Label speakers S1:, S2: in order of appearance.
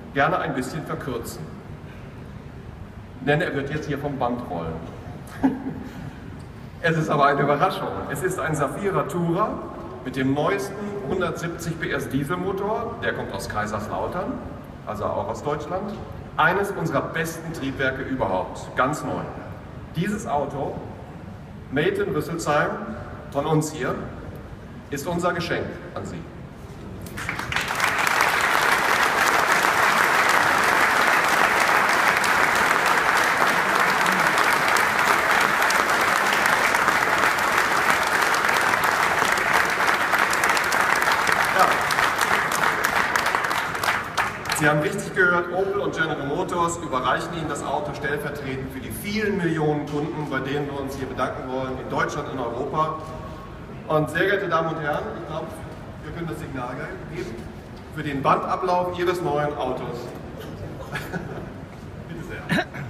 S1: gerne ein bisschen verkürzen. Denn er wird jetzt hier vom Band rollen. Es ist aber eine Überraschung. Es ist ein Safira Tourer mit dem neuesten 170 PS Dieselmotor. Der kommt aus Kaiserslautern, also auch aus Deutschland. Eines unserer besten Triebwerke überhaupt, ganz neu. Dieses Auto, made in Rüsselsheim, von uns hier, ist unser Geschenk an Sie. Sie haben richtig gehört, Opel und General Motors überreichen Ihnen das Auto stellvertretend für die vielen Millionen Kunden, bei denen wir uns hier bedanken wollen, in Deutschland und in Europa. Und sehr geehrte Damen und Herren, ich glaube, wir können das Signal geben für den Bandablauf Ihres neuen Autos. Bitte sehr.